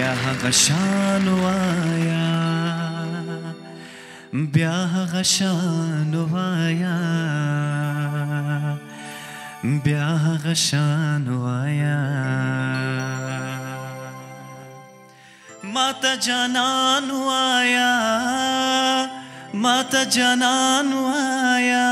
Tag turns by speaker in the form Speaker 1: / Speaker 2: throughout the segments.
Speaker 1: بیا هغه شان وایا بیا هغه شان وایا بیا هغه شان وایا ماته جانان وایا ماته جانان وایا.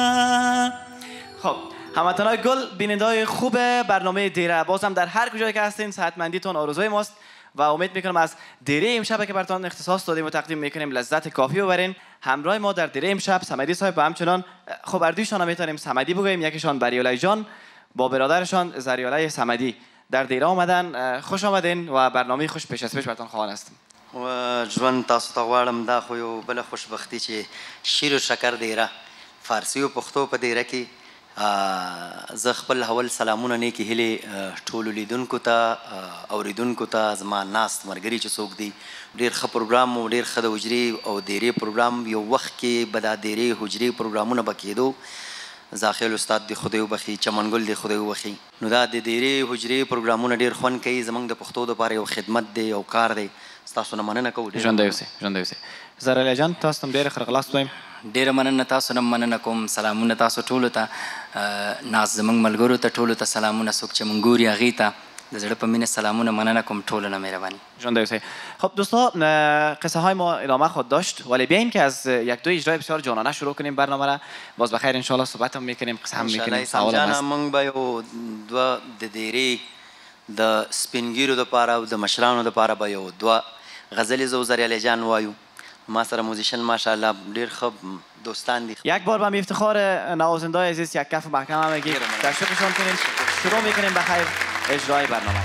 Speaker 1: خب هموطنای گل، بیننده‌های خوب برنامه دیره، بازم در هر کجایی که هستین صحتمندیتون آرزوی ماست و امید میکنم از دیره امشب که براتون اختصاص دادیم و تقدیم میکنیم لذت کافی ببرین. همراه ما در دیره امشب صمدی صاحب و همچنان خب اردویشان هم میتونیم صمدی بگوییم، یکیشان بریالای جان با برادرشان زریالای صمدی در دیره آمدن. خوش آمدین و برنامه خوش پیش از پیش براتون خواهان هستم.
Speaker 2: و ژوند تاسو ته غواړم دا خو یو بله خوشبختي چې شیر و شکر دیره فارسي او پښتو په دیره کې زه خپل اول سلامونه نیکې هیلې ټولو لیدونکو ته اوریدونکو ته زما ناست ملګري چې څوک دي ډېر ښه پروګرام و ډېر ښه د حجرې او دیرې پروګرام یو وخت کې به دا دیرې حجرې پروګرامونه به کېدو. زاخیل استاد دی خدای وبخي چمنګل دی خدای وبخي. نو دا د دیرې حجرې پروګرامونه ډېر خوند کوي زموږ د پښتو دپاره یو خدمت دی یو کار دی. ستاسو نه مننه کوو.
Speaker 1: ژوندی اوسئ ژوندی اوسئ. زریالای جان تاسو ته هم ډېره ښه راغلاست وایم.
Speaker 3: ډېره مننه تاسو نه مننه کوم. سلامونه تاسو ټولو ته ناز زموږ ملګرو ته ټولو ته سلامونه څوک چې موږ ګوري هغې ته د زړه په مینه سلامونه مننه کوم ټولو نه مهرباني.
Speaker 1: ژوندی اوسئ. خب دوستان قصه های ما ادامه خود داشت ولی بیاییم که از یک دو اجرای بسیار جانانه شروع کنیم برنامه را. باز بخیر انشاءالله صحبت هم میکنیم قصه هم میکنیم سوال هم هست.
Speaker 2: موږ به یو دوه د دیرې د سپینګیرو دپاره او د مشرانو دپاره به یو دوه غزلې زه و زریالای جان وایو. ما سره موزیشن ماشاءالله ډېر ښه دوستان دي.
Speaker 1: یک بار به افتخار نوازنده عزیز یک کف محکم هم بگید تشویقشان کنیم. شروع میکنیم بخیر اجرای برنامه.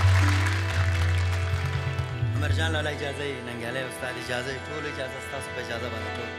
Speaker 2: عمرجان لاله اجازه ننګیالی استاد اجازه ټول اجازه ستاسو په اجازه باندې ټول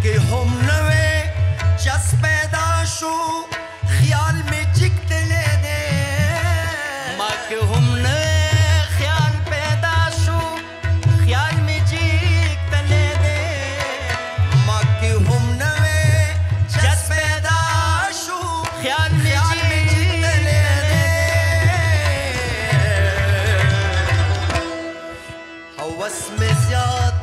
Speaker 4: کې هم نوې جس پیدا شو خیال مې جګدلې دی
Speaker 3: ما کې هم نوې خیال پیدا شو خیال مې جګدلې دی
Speaker 4: ما کې هم نوې جس پیدا شو
Speaker 3: خیال مې
Speaker 4: جګدلې دی هوس مې زیات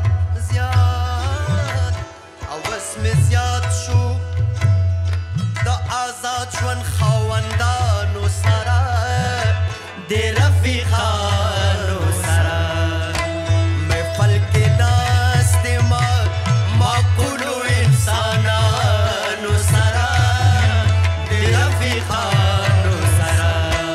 Speaker 4: شو د آزاد ژوند خاوندانو سره د رفیقانو سره محفل کې ناست ما معقولو انسانانو سره د رفیقانو سره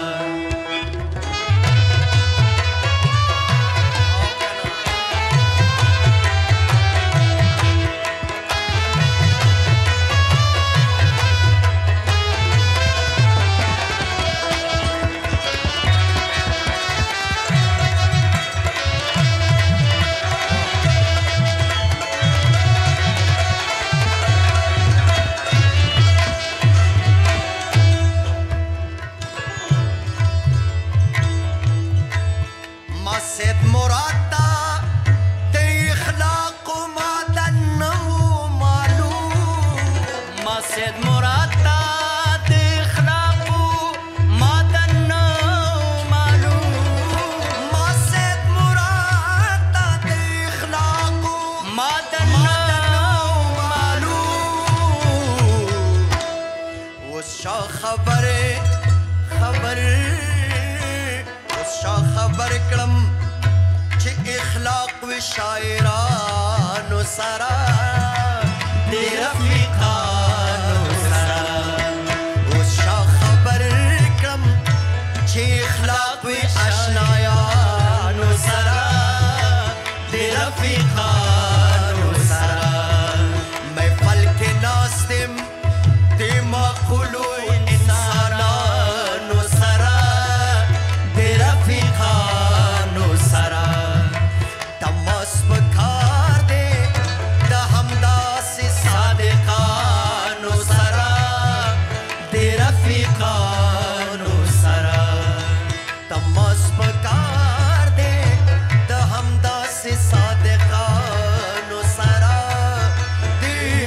Speaker 4: خبر کړم چې اخلاق و شاعرانو سره د رفیقانو سره اوس شا خبر کړم چې اخلاق و اشنایانو سره د رفیقانو سره محفل کې ناستم د معقولو انسانانو سره د رفیقانو سره تماس پکار دی د همداسې صادقانو سره د رفیقانو سره تماس پکار دی د همداسې صادقانو سره د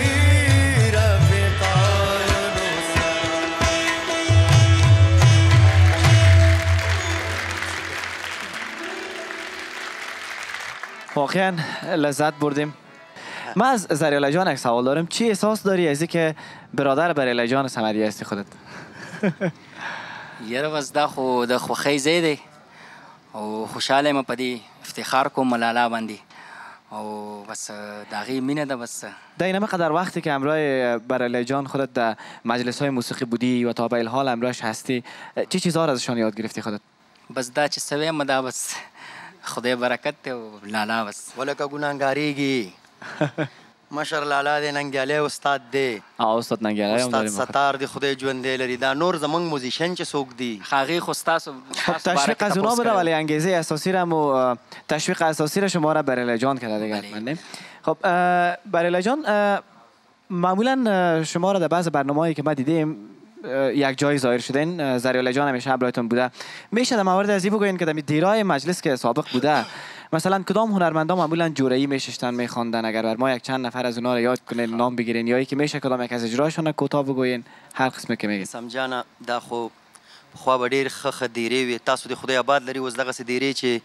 Speaker 4: رفیقانو سره.
Speaker 1: واقعا لذت بردیم. من از زریاله جان یک سوال دارم. چی احساس داری از اینکه برادر بریاله جان صمدی هستی خودت؟
Speaker 3: یاره بس دا خو د خوښۍ ځای دی او خوشحاله یم په دې افتخار کوم ملالا باندې او بس د هغې مینه ده. بس
Speaker 1: در این قدر وقتی که همراه بریاله جان خودت در مجلس های موسیقی بودی و تا به الحال همراهش هستی، چی چیزها را ازشان یاد گرفتی خودت؟
Speaker 3: بس دا چې څه ویم دا بس خدای برکت دی او لالا بس.
Speaker 2: ولکه ګناهګارېږي مشر لالا دی، ننګیالی استاد دی،
Speaker 1: استاد ننګیالی
Speaker 2: استاد ستار دی، خدای ژوندی لري. دا نور زمونږ موزیشن چې څوک دی
Speaker 3: هغې خو ستاسو
Speaker 1: تشویق از اونا بوده، ولی انگیزه اساسی را و تشویق اساسی را شما را بریاله جان کرده دیگه. خب بریاله جان، معمولا شما را در بعض برنامه‌هایی که ما دیدیم یک جای ظاهر شدین، زریاله جان همیشه همراهتون بوده. میشه در مورد از این بگوین که در دیرای مجلس که سابق بوده مثلا کدام هنرمندا معمولا جورایی میششتن میخواندن؟ اگر بر ما یک چند نفر از اونا رو یاد کنین، نام بگیرین، یا که میشه کدام یک از اجراشون کوتاه بگوین، هر قسمه که میگین.
Speaker 2: سمجانه دا خو خو به ډیر ښه دیرې وي. تاسو د خدای آباد لري اوس دغسې دیرې چې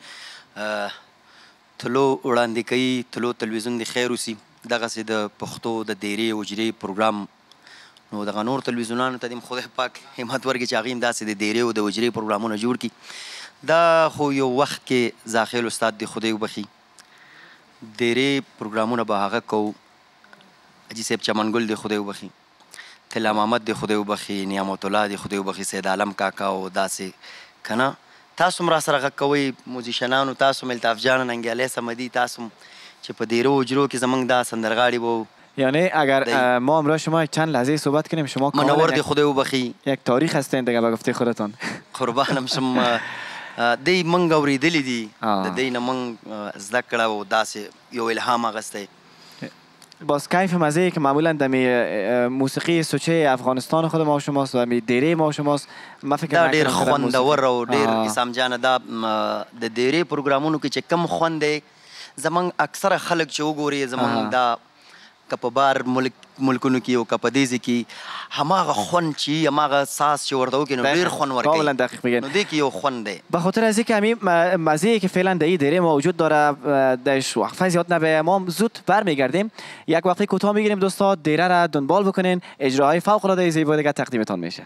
Speaker 2: تلو وړاندې کوي، تلو تلویزیون د خیر اوسي، دغسې د پښتو د دیرې اجرې پروګرام نو دغه نور تلویزیونانو ته دې خدای پاک همت ورکړي چې هغې هم داسې د دیرې او د اجرې پروګرامونه جوړ کړي. دا خو یو وخت کې زاخیل استاد د خدای وبخي دیرې پروګرامونه به هغه کوو. حاجي صاحب چمنګل د خدای وبخي، طلا محمد د خدای وبخي، نعمت الله د خدای وبخي، سید عالم کاکا او داسې که نه تاسو هم را سره غږ کوئ موزیشنانو، تاسو هم الطاف جان ننګیالی صمدي، تاسو هم چې په دیرو اجرو کې زموږ دا سندرغاړي به
Speaker 1: یعنی اگر ما امروز شما چند لحظه صحبت کنیم، شما
Speaker 2: منور دی خدای وبخي
Speaker 1: یک تاریخ هستین دیگه به گفته خودتان.
Speaker 2: قربانم شم. دی منګ اورېدلی دي، د دی نه منګ زده کړه او داسې یو الهام اخیستی
Speaker 1: باز کیف مزه که معمولا در موسیقی سوچه افغانستان خود ما شماست و دیره ما شماست. ما فکر
Speaker 2: دا ډیر خوندور او ډیر اسام جان دا د دیره پروګرامونو کې چې کم خوند دی زمونږ اکثره خلک چې وګوري زمونږ دا که په بار ملکونو کې او که په دې ځای کې هماغه خوند چې هماغه ساز چې ورته وکړي نو ډېر خوند ورکوي.
Speaker 1: کاملا دقیق میگن.
Speaker 2: نو دې کې یو خوند دی.
Speaker 1: به خاطر از اینکه همین مزه‌ای که فعلا در این دیره موجود داره درش وقفه زیاد نبه ما زود برمیگردیم. یک وقفه کوتاه میگیریم دوستان، دیره را دنبال بکنین، اجراهای فوق العاده زیبا دیگه تقدیمتان میشه.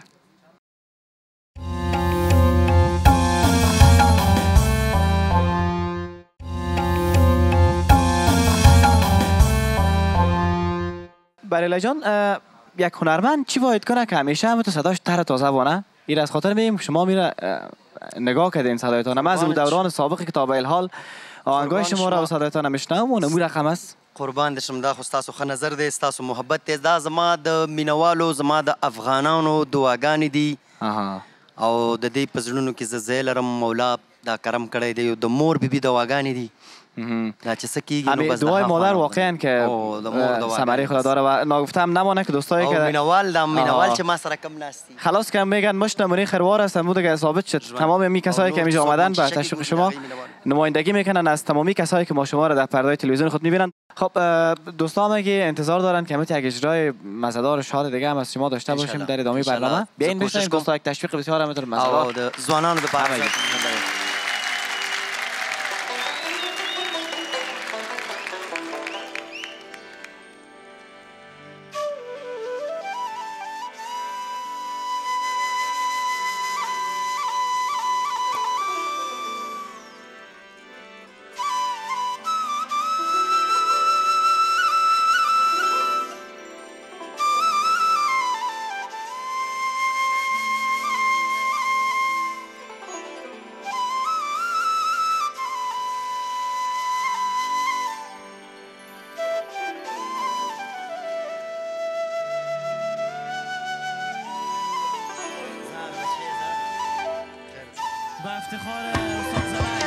Speaker 1: بریلا جان، یک هنرمند چی باید کنه که همیشه هم تو صداش تر تازه وانه؟ این از خاطر میگیم شما میره نگاه کردین صدایتان. من از دوران سابق کتاب الحال آهنگای شما را و صدایتان میشنوم و نمو رقم است.
Speaker 2: قربان دشم دا خو ستاسو ښه نظر دی، ستاسو محبت دی. دا زما د مینوالو زما د افغانانو دعاګانې دي او د دې په زړونو کې زه ځای لرم. مولا دا کرم کړی دی. د مور بیبي دعاګانې دي. دا چې څه کېږي نو بس
Speaker 1: دعای مادر واقعا که ثمره خود داره و ناگفته هم نمانه که دوستایی که
Speaker 2: مینوال دا مینوال چې ما سره کم ناستی
Speaker 1: خلاص که میگن مشت نمونه خروار هستن بود که ثابت شد. تمام می کسایی که اینجا آمدن به تشویق شما نمایندگی میکنن از تمامی کسایی که ما شما را در پردای تلویزیون خود میبینن. خب دوستان میگه انتظار دارن که یک اجرای مزه‌دار شاد دیگه هم از شما داشته باشیم در ادامه برنامه. بیاین بشینیم دوستا، یک تشویق بسیار همینطور مزه‌دار
Speaker 2: ځوانانو د پاره.
Speaker 1: با افتخار استاد زلای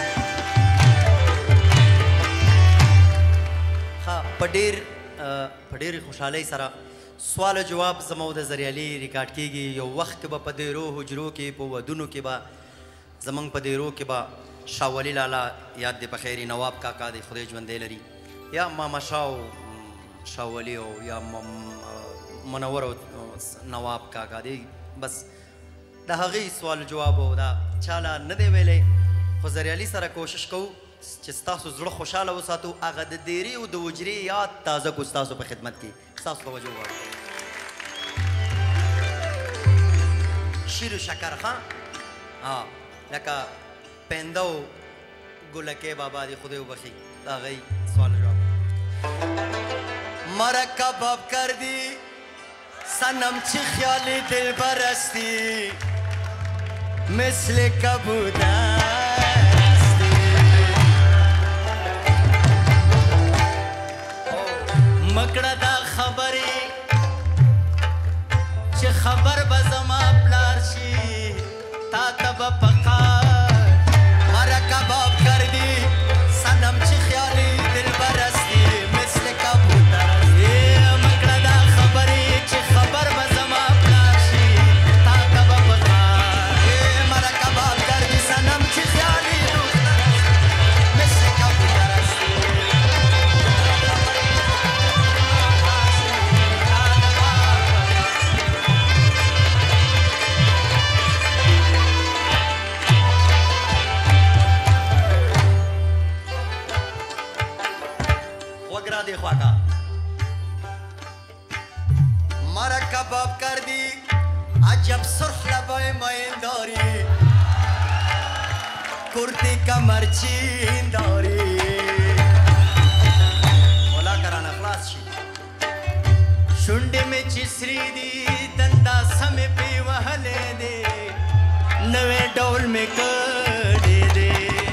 Speaker 2: په ډېرې خوشحالۍ سره سوال او جواب زما د زریالي ریکارډ کېږي. یو وخت کې به په دیرو حجرو کې په ودونو کې به زموږ په دیرو کې به شاه ولي لالا یاد دې په خیر نواب کاکا دې خدای ژوندی لري یا ماما شاه ولي او یا منور او نواب کاکا دې بس د هغې سوال جواب او دا چاله نه دی ویلی. خو زریالي سره کوشش کوو چې ستاسو زړه خوشحاله وساتو. هغه د دیرې او د حجرې یاد تازه کړو ستاسو په خدمت کې. ستاسو توجه وغواړو. شیر و شکر ښه لکه پنده و ګلکې بابا دې خدای وبخي. د هغې سوال جواب مرا کباب کردی سنم چی خیال دل برستی مثل کبودستی مکړه دا خبرې چې خبر به زما پلار شي تا ته به پکار مرا کباب کردی سنم چی خیال دل برستی مثل کبودستی مکړه دا خبرې چې خبر به زما پلار شي تا ته به پکار مرا کباب کردی سنم چی خیالی مثل کبودستی مرا کباب کردی عجب سرخ لبای ماین داری کرتی کمرچین داری مولا کران اخلاص شی شنڈی میں چسری دی دندا سمی پی وحلے دے نوے ڈول میں کڑی دے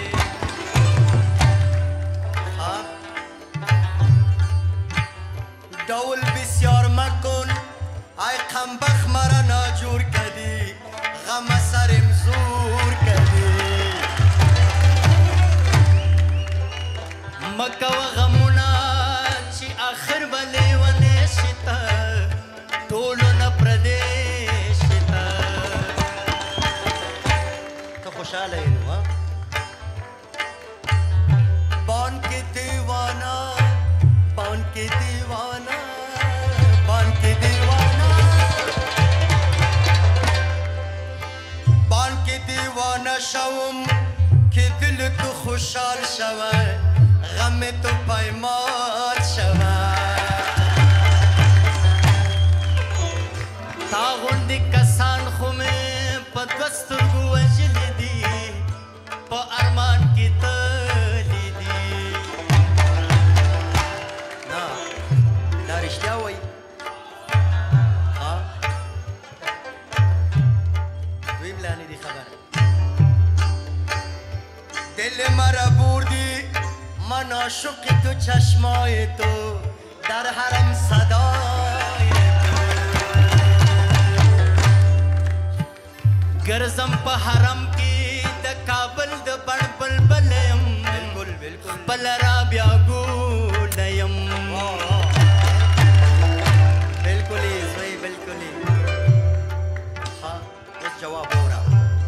Speaker 2: ډول بسیار مکن ای قنبخ مرا ناجور کدی غم سرم زور کدی مکو غمونا چی آخر بلی
Speaker 4: همه تو پایمال شود
Speaker 5: تا غوندې کسان خو مې په دوه سترګو وژلي دي په ارمان کې تللي دي
Speaker 4: نه دا رښتیا وایي دوی ملا نه دي خبر دل مرا بردی من عاشق تو چشمای تو در حرم صدای
Speaker 5: ګرځم په حرم کې د کابل د بڼ بلبل یم
Speaker 4: بالکل بالکل
Speaker 5: خپل را بیا ګوله یم
Speaker 4: بالکل یې زوی بالکل یې ها اوس جواب اورا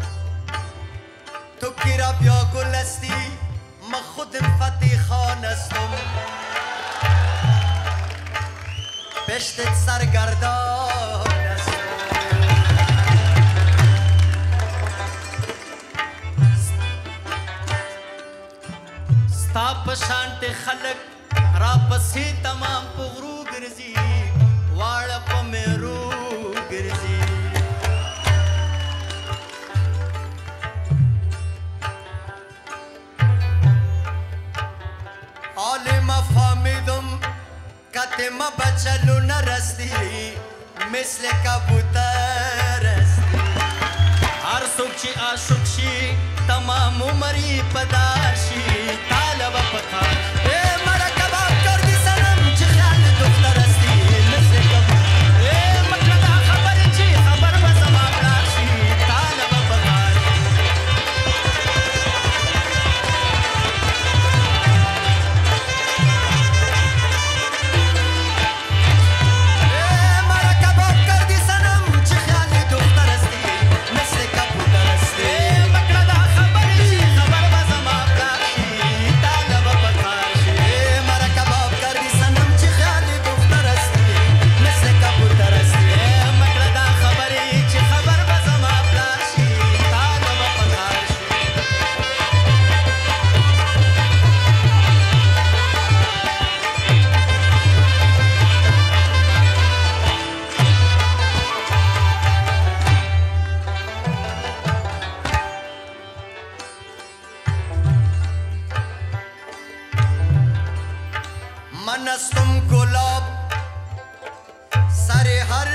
Speaker 4: تو کی را بیا گل هستی من خودم فتح خان هستم پشتت سرگردان
Speaker 5: ستا په شانتې خلک را پسې تمام په غرو ګرځي واړه په میرو ګرځي
Speaker 4: عالم فهمیدم کتم بچلو نرستی مثل کبوتر استی
Speaker 5: هر څوک چې عاشق شي تمام عمر یې پدار شي طالب پکار
Speaker 4: مرا کباب کردی سنم چه خیال دختر استی مثل کبوتر
Speaker 5: مکړه دا خبرې چې خبر به زما پلار شي طالب پکار
Speaker 4: مرا کباب کردی سنم چه خیال دختر استی مثل کبوتر استی
Speaker 5: مکړه دا خبرې چې خبر به زما پلار شي طالب پکار شي
Speaker 4: مرا کباب کردی سنم چه خیال دختر استی مثل کبوتر استی
Speaker 5: مکړه دا خبرې چې خبر به زما پلار شي طالب پکار شي
Speaker 4: من استم گلاب سر هر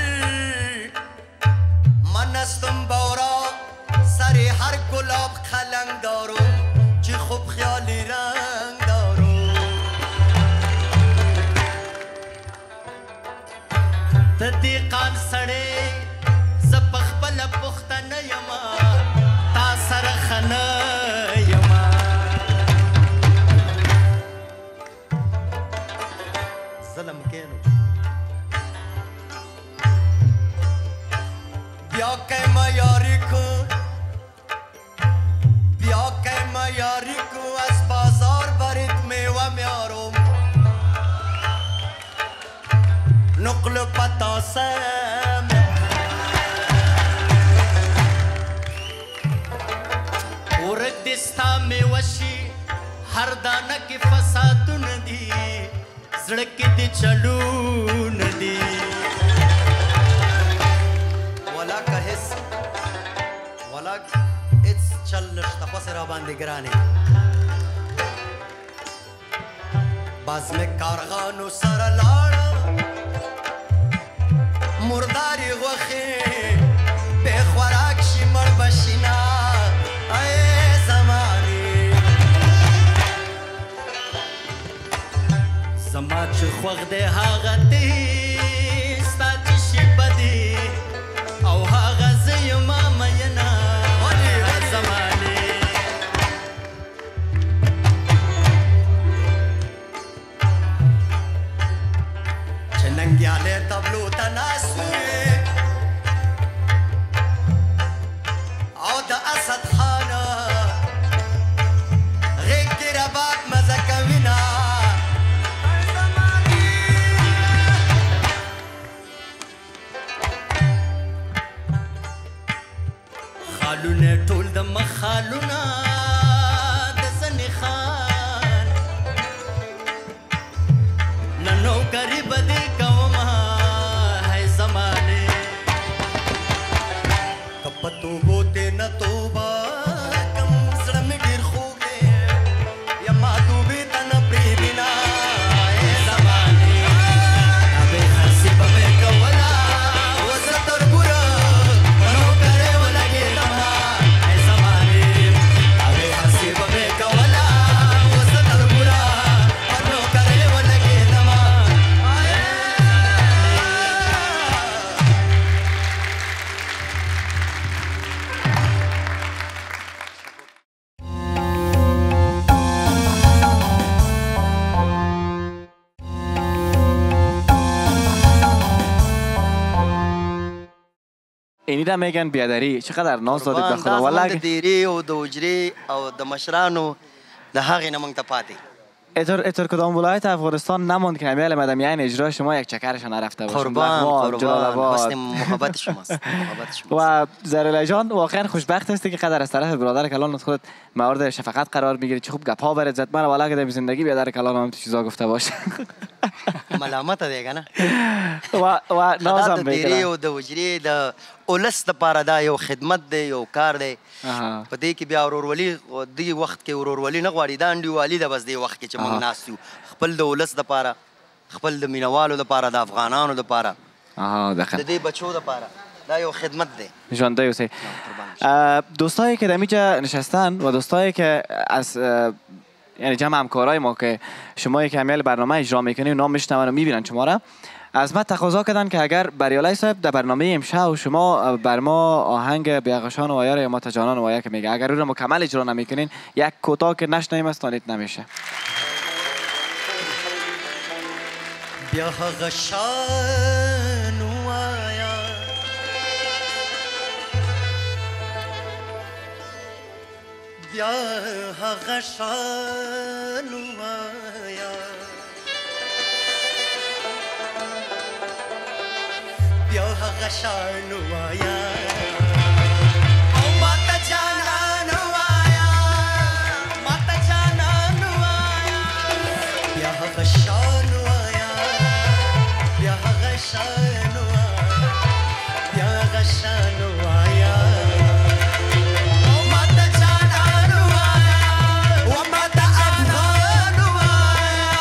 Speaker 4: من استم بارا سر هر گلاب قلنگ دارم چه خوب خیالی رنگ دارم
Speaker 5: د دېقان سړی زه په خپله پوښتنه یمه تا سره ښه نه یمه
Speaker 4: ظلم کینو بیا که ما یاری کن بیا که ما یاری کن از بازار برید میوه میارم نقل و پتاسم
Speaker 5: ورک دې ستا میوه شي هر دانه کې فسادونه دي زړه کې دې چلونه دي
Speaker 4: ولا که حس ولا هیڅ چل نشته پس را باندې ګرانې باز مې کارغانو سره لاړم مرداري غوښې بې خوراک شي مړ بشینا ای زمانې
Speaker 5: زما چې خوښ دی هغه دی ستا چې شي بدي او هغه زه یما مینه زمانې
Speaker 4: چې ننګیالی تبلو ته ناست وې او د اسد خانه غیږ کې رباب مزه کوینه
Speaker 5: خالونه ټول د مخ خالونه د زنې خان
Speaker 1: اینی را میگن بیادری. چقدر ناز دادید به خدا.
Speaker 2: والله
Speaker 1: والله
Speaker 2: د دیری او د اجری او د مشرانو د هغې نه موږ ته پاتې.
Speaker 1: اتر کدام ولایت افغانستان نماند که امیال مدمیان اجرا شما یک چکرش نرفته باشیم.
Speaker 2: قربان حسن محبت شماست.
Speaker 1: و زرالله جان واقعا خوشبخت هستی که قدر از طرف برادر کلان خود مورد شفقت قرار میگیری. چه خوب گپا برات زد. من والا که در زندگی برادر کلان هم چیزا گفته باشه.
Speaker 2: ملامت دیگه نه.
Speaker 1: و نازم
Speaker 2: د دیری او د اجری د اولس لپاره دا یو خدمت دی، یو کار دی. په دې کې بیا ورورولي دې وخت کې ورورولي نه غواړي، دا انډیوالي ده بس دې وخت کې چې موږ ناست یو، خپل د ولس دپاره، خپل د مینوالو دپاره، د افغانانو دپاره، د دې بچو دپاره دا یو خدمت دی.
Speaker 1: ژوندی اوسئ. دوستایی که در اینجا نشستن و دوستایی که از یعنی جمع همکارای ما که شما که امیال برنامه اجرا میکنید نام میشنون و میبینن شما را، از ما تقاضا کردن که اگر بریالای صاحب در برنامه امشب شما بر ما آهنگ بیاغشان و آیار یا مات جانان و آیا که میگه اگر او را مکمل اجرا نمیکنین یک کوتاه که نشنویم استانیت نمیشه.
Speaker 4: بیاغشان و آیا بیاغشان و آیا بیا غشان وایا او ماتا جانان وایا ماتا جانان وایا بیا غشان وایا بیا غشان وایا بیا غشان وایا او ماتا جانان وایا او ماتا افغان وایا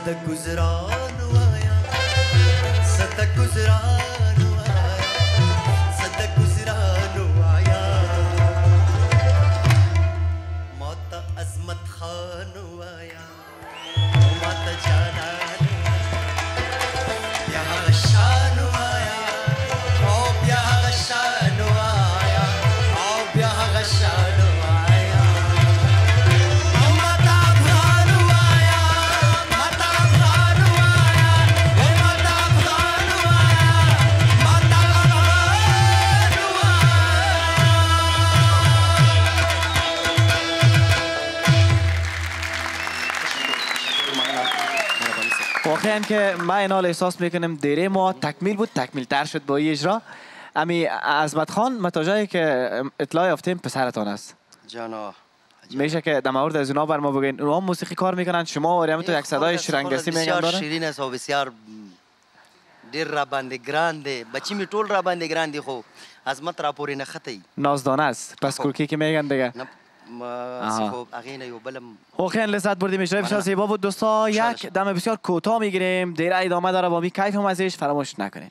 Speaker 4: ست گزران وایا ست گزران وایا ست گزران وایا ماتا عظمت خان وایا ماتا جانان بیا غشان وایا او بیا غشان وایا او بیا غشان وایا ماتا افغان وایا ماتا افغان وایا ماتا افغان وایا ماتا افغان
Speaker 1: واقعا که ما این حال احساس میکنم دیره ما تکمیل بود، تکمیل تر شد با این اجرا. امی عظمت خان متوجهی که اطلاع یافتیم پسرتان است.
Speaker 2: جانا
Speaker 1: میشه که در مورد از اونا بر ما بگین؟ اونا موسیقی کار میکنن، شما و همینطور یک صدای شرنگسی میگن داره؟
Speaker 2: بسیار شیرین است و بسیار ډیر را باندې ګران دی. بچی می ټول را باندې ګران دي خو عظمت را پورې نه خطی.
Speaker 1: نازدانه است. پس کوکی که میگن دیگه.
Speaker 2: خب اگه نه یو بلم
Speaker 1: واقعا لذت بردیم. اجرای بسیار زیبا بود دوستا. یک دم بسیار کوتاه میگیریم. دیره ادامه داره، با می کیف هم ازش فراموش نکنین.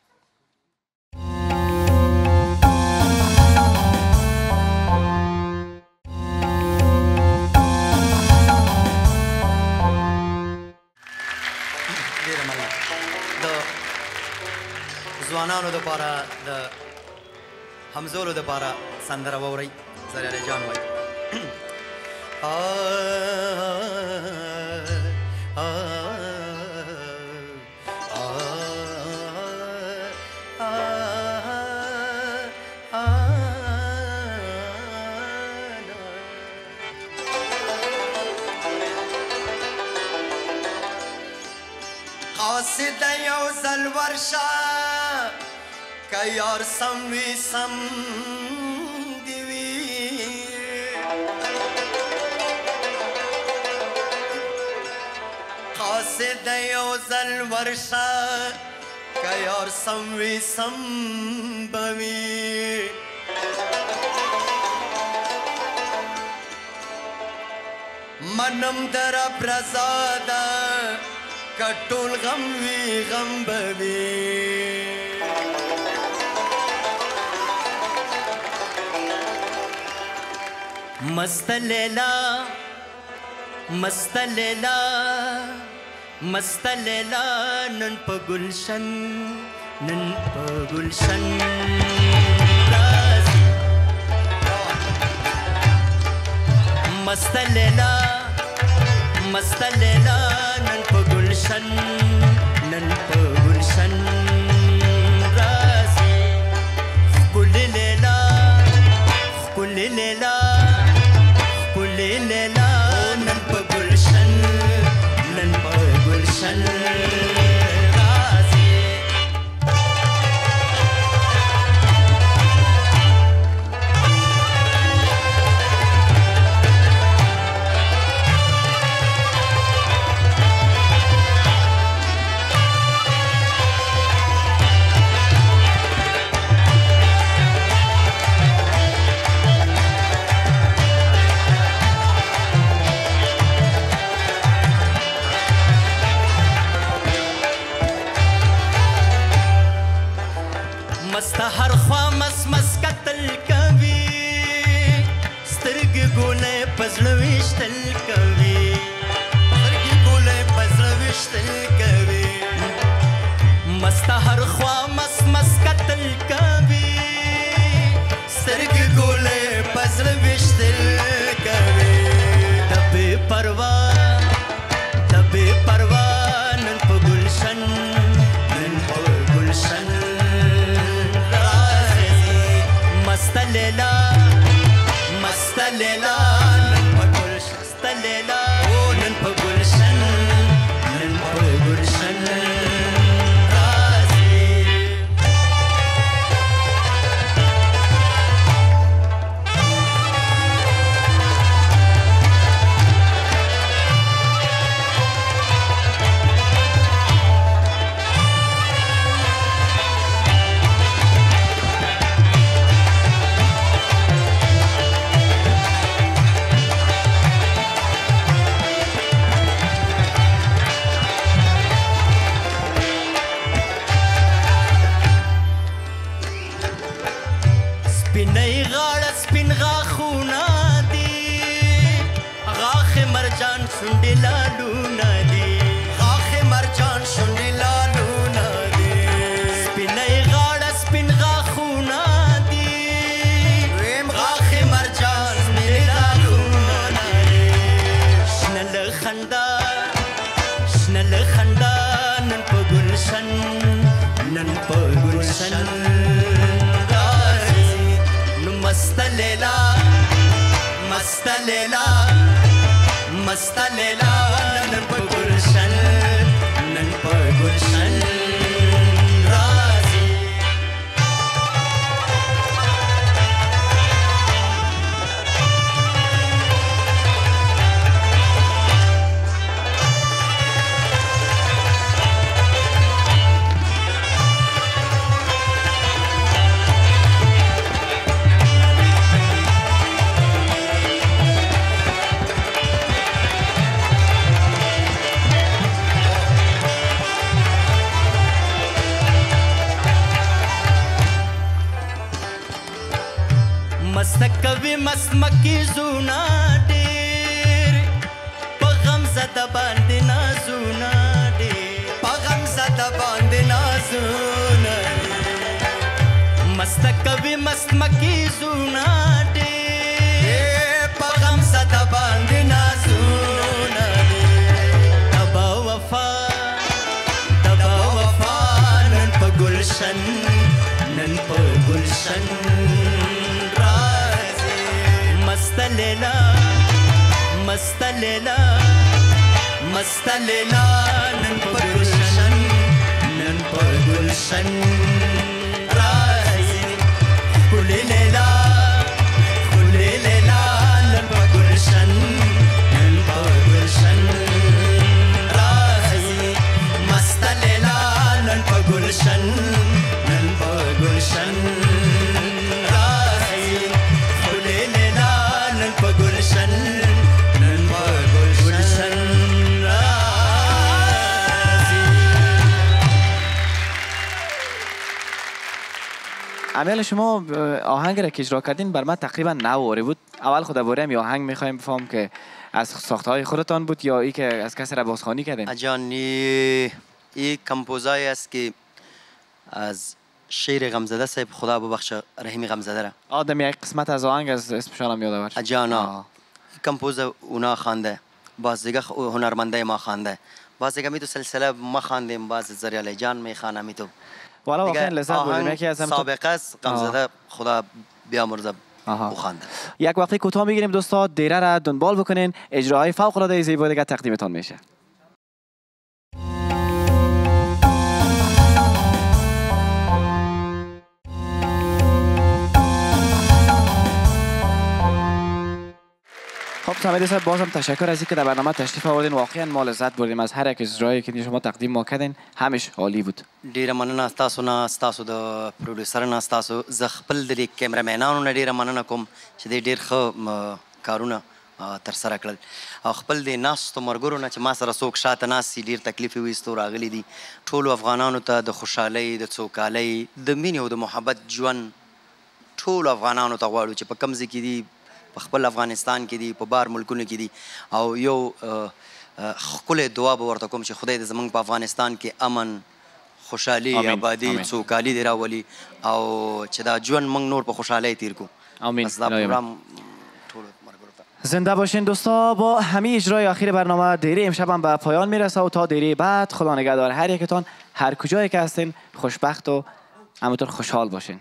Speaker 4: ځوانانو دپاره د همزولو دپاره سندره واورئ زریالی جان وایي قاصد یو ځل ورشه که یار سم وي سم دي وي قاصد یو ځل ورشه که یار سم وي سم به وي منم در رب رضا ده که ټول غم وي غم به وي مست لیلا مست لیلا مست لیلا نن په گلشن نن په گلشن راځي مست لیلا مست لیلا نن په گلشن نن په گلشن راځي ښکلې لیلا ښکلې لیلا لیلا نن په گلشن نن په گلشن راځي مست هر خوا مس مس قتل کوي سترګې ګولې پزړه ویشتل کوي سترګې ګولې پزړه ویشتل کوي مست هر خوا مس مس قتل کوي سترګې ګولې پزړه ویشتل کوي د بې پروا نن په گلشن نن په گلشن مست لیلا مست لیلا نن په گلشن مست لیلا نن په گلشن نن په گلشن راځي
Speaker 5: شونډې لالونه دي
Speaker 4: غاښې مرجان شونډې لالونه دي
Speaker 5: سپینۍ غاړه سپین غاښونه دي
Speaker 4: ویم غاښې مرجان سپینې لالونه دي
Speaker 5: شنه له خندا شنه له خندا نن په ګلشن نن په ګلشن راځي نو مسته لیلا مسته لیلا مسته لیلا نن په ګلشن نن په ګلشن راځي مست کوي مست مکی زونا ډېر په غم زده باندې نازونه ډېر
Speaker 4: په غم زده باندې نازونه
Speaker 5: مست کوي مست مکی زونا ډېر
Speaker 4: په غم زده باندې نازونه
Speaker 5: تبا وفا نن په ګلشن نن په ګلشن مست لیلا مست لیلا مست لیلا نن په ګلشن نن په ګلشن راځي ښکلې لیلا ښکلې لیلا نن په ګلشن نن په ګلشن راځي مست لیلا نن په ګلشن نن په ګلشن
Speaker 1: امیال شما آهنگ را که اجرا کردین بر من تقریبا نواره بود. اول خود دوباره هم آهنگ میخوایم بفهم که از ساخته های خودتان بود یا ای که از کسی را بازخوانی کردین؟
Speaker 2: جان این کمپوزای است که از شعر غمزده صاحب خدا ببخشه رحیم غمزده را
Speaker 1: آدم یک قسمت از آهنگ از اسمشان هم یادآور شد.
Speaker 2: جانا کمپوز اونا خوانده باز دیگه هنرمنده ما خوانده باز دیگه می تو سلسله ما خواندیم باز زریال جان می خوانه می تو
Speaker 1: والا واقعا لذت بردیم. یکی از
Speaker 2: سابقه است غمزده خدا بیامرزه بخوانده.
Speaker 1: یک وقتی کوتاه میگیریم دوستا، دیره را دنبال بکنین، اجراهای فوق العاده زیبا دیگه تقدیمتان میشه. خب سمیدی صاحب بازم تشکر از اینکه در برنامه تشریف آوردین. واقعا ما لذت بردیم از هر یک اجرایی که شما تقدیم ما کردین، همش عالی بود.
Speaker 2: ډیره مننه تاسو نه، تاسو د پروډوسر نه، تاسو زه خپل د کیمرامینانو نه ډیره مننه کوم چې دوی ډیر ښه کارونه ترسره کړل او خپل د ناستو ملګرو نه چې ما سره څوک شاته ناست ډیر تکلیف یې ویستو راغلي دي. ټولو افغانانو ته د خوشحالۍ، د سوکالۍ، د مینې او د محبت ژوند ټولو افغانانو ته غواړو چې په کوم ځای کې دي، په خپل افغانستان کې دي، په بار ملکونو کې دي، او یو ښکلی دعا به ورته کوم چې خدای دې زموږ په افغانستان کې امن، خوشحالي، آبادي، سوکالي دې راولي او چې دا ژوند موږ نور په خوشحالۍ تیر کړو.
Speaker 1: آمین.
Speaker 2: بس دا پروګرام
Speaker 1: زنده باشین دوستا. با همین اجرای اخیر برنامه دیره امشب هم به پایان میرسه و تا دیره بعد خدا نگهدار هر یکتان، هر کجایی که هستین خوشبخت و همونطور خوشحال باشین.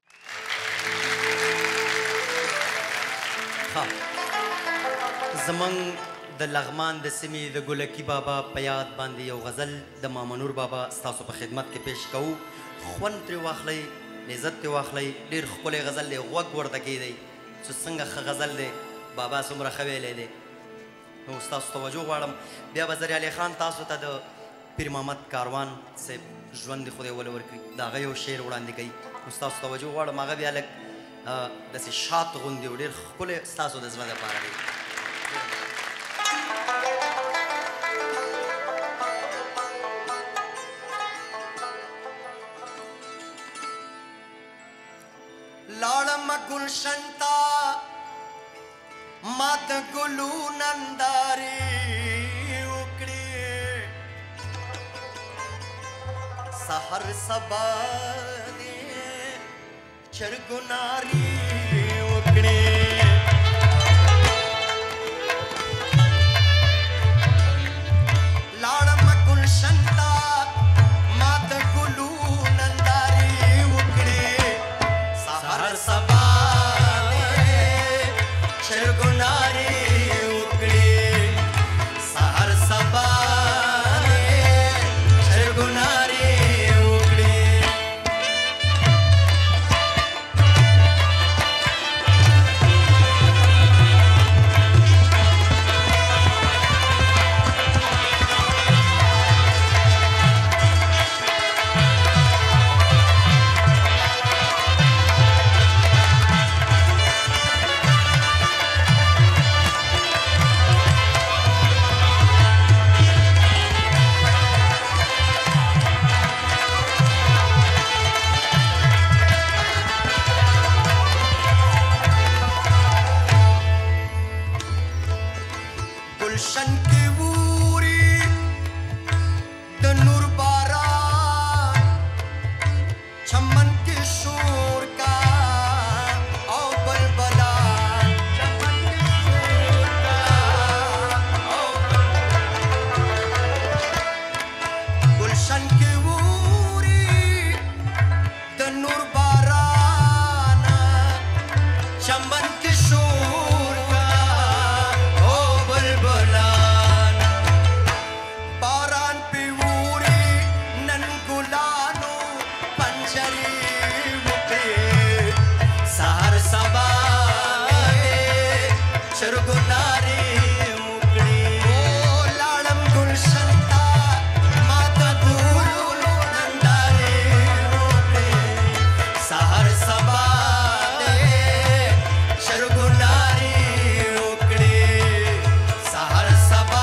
Speaker 2: زمونږ د لغمان د سیمې د ګلکي بابا په یاد باندې یو غزل د مامنور بابا ستاسو په خدمت کې پیش کوو. خوند ترې واخلئ، لذت ترې واخلئ. ډېر ښکلی غزل دی، غوږ ورته کیدئ چې څنګه ښه غزل دی، بابا څومره ښه ویلی دی. نو ستاسو توجه غواړم. بیا به زریعلی خان تاسو ته د پیر محمد کاروان صاحب ژوند دې خدای وله ورکړي د هغه یو شعر وړاندې کوي. نو ستاسو توجه غواړم. هغه بیا لږ داسې شات غوندې و، ډېر ښکلی ستاسو د زړه دپاره دی.
Speaker 4: لاړم گلشن تا ما د ګلو نندارې سحر سبا دې چرګناري وکړې لاړم ګلشن ته ما د ګلو ننداري وکړې سحر سبا دې چرګناري وکړې سحر سبا गुलशन की वूरी द नूर बारात चमन के शोर का औ बलबला चमन के शोर का औ गुलशन की वूरी द नूर बारात चमन के शोर बारान पिवूरी नन गुलानो पंजरी मुके सहर सबा चरगुनारी मुकड़ी ओ लाड़म गुलशंता माता गुलू नंदारी मुकड़ी सहर सबा चरगुनारी मुकड़ी सहर सबा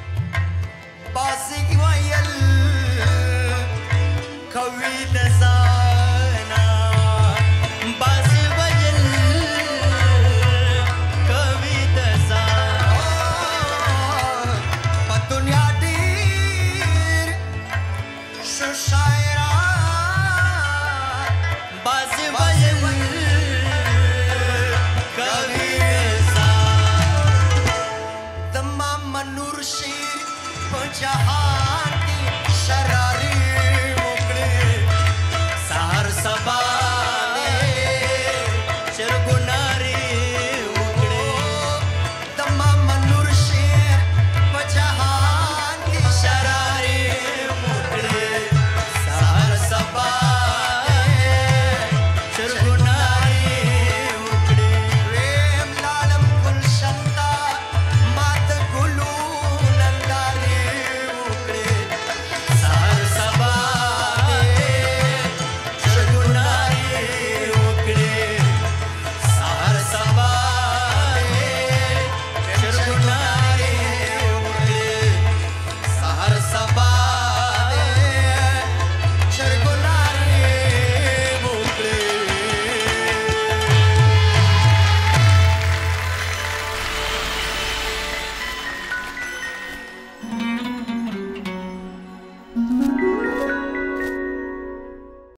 Speaker 4: Kavide